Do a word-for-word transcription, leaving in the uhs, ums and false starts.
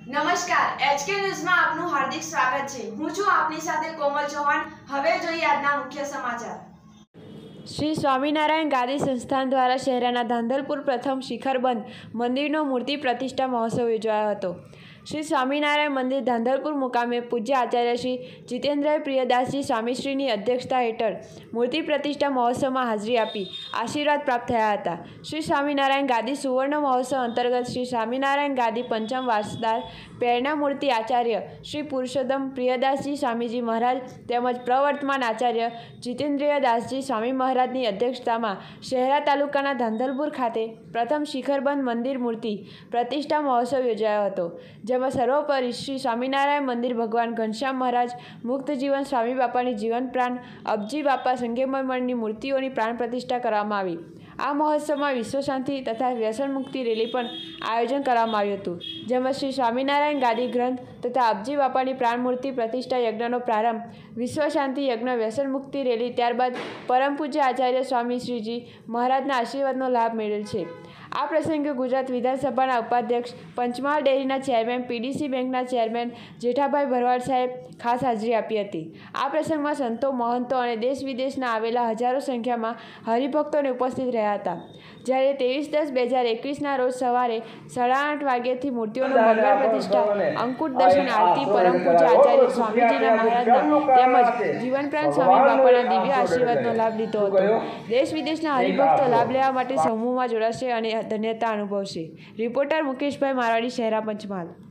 નમસ્કાર, એચકે ન્યૂઝમાં આપનું હાર્દિક સ્વાગત છે। હું છું આપની સાથે કોમલ ચૌહાણ। હવે જોઈએ આજના મુખ્ય સમાચાર। શ્રી સ્વામિનારાયણ ગાદી સંસ્થાન દ્વારા શહેરના ધાંધલપુર પ્રથમ શિખરબંધ મંદિરનો મૂર્તિ પ્રતિષ્ઠા મહોત્સવ યોજાયો હતો। શ્રી સ્વામિનારાયણ મંદિર ધાંધલપુર મુકામે પૂજ્ય આચાર્ય શ્રી જીતેન્દ્ર પ્રિયદાસજી સ્વામીશ્રીની અધ્યક્ષતા હેઠળ મૂર્તિ પ્રતિષ્ઠા મહોત્સવમાં હાજરી આપી આશીર્વાદ પ્રાપ્ત થયા હતા। શ્રી સ્વામિનારાયણ ગાદી સુવર્ણ મહોત્સવ અંતર્ગત શ્રી સ્વામિનારાયણ ગાદી પંચમ વારસદાર પ્રેરણા મૂર્તિ આચાર્ય શ્રી પુરુષોત્તમ પ્રિયદાસજી સ્વામીજી મહારાજ તેમજ પ્રવર્તમાન આચાર્ય જીતેન્દ્રદાસજી સ્વામી મહારાજની અધ્યક્ષતામાં શહેરા તાલુકાના ધાંધલપુર ખાતે પ્રથમ શિખરબંધ મંદિર મૂર્તિ પ્રતિષ્ઠા મહોત્સવ યોજાયો હતો, જેમાં સર્વોપરી શ્રી સ્વામિનારાયણ મંદિર ભગવાન ઘનશ્યામ મહારાજ, મુક્ત જીવન સ્વામી બાપાની જીવન પ્રાણ, અબજી બાપા સંગેમર મંડળની મૂર્તિઓની પ્રાણ પ્રતિષ્ઠા કરવામાં આવી। આ મહોત્સવમાં વિશ્વ શાંતિ તથા વ્યસન મુક્તિ રેલી પણ આયોજન કરવામાં આવ્યું હતું, જેમાં શ્રી સ્વામિનારાયણ ગાદી ગ્રંથ તથા અબજી બાપાની પ્રાણ મૂર્તિ પ્રતિષ્ઠા યજ્ઞનો પ્રારંભ, વિશ્વ શાંતિ યજ્ઞ, વ્યસન મુક્તિ રેલી, ત્યારબાદ પરમ પૂજ્ય આચાર્ય સ્વામી શ્રીજી મહારાજના આશીર્વાદનો લાભ મેળવેલ છે। આ પ્રસંગે ગુજરાત વિધાનસભાના ઉપાધ્યક્ષ, પંચમહાલ ડેરીના ચેરમેન, પીડીસી બેંકના ચેરમેન જેઠાભાઈ ભરવાડ સાહેબ ખાસ હાજરી આપી હતી। આ પ્રસંગમાં સંતો, મહંતો અને દેશ વિદેશના આવેલા હજારો સંખ્યામાં હરિભક્તોને ઉપસ્થિત રહ્યા હતા। જ્યારે ત્રેવીસ દસ બે હજાર એકવીસના રોજ સવારે સાડા આઠ વાગ્યાથી મૂર્તિઓનું મંગળ પ્રતિષ્ઠા, અંકુટ દર્શન, આરતી, પરમ પૂજ્ય આચાર્ય સ્વામીજીના મહારાજના તેમજ જીવનપ્રાણ સ્વામી બાપાના દિવ્ય આશીર્વાદનો લાભ લીધો હતો। દેશ વિદેશના હરિભક્તો લાભ લેવા માટે સમૂહમાં જોડાશે અને ધન્યતા અનુભવશે। રિપોર્ટર મુકેશભાઈ મારવાડી, શહેરા, પંચમહાલ।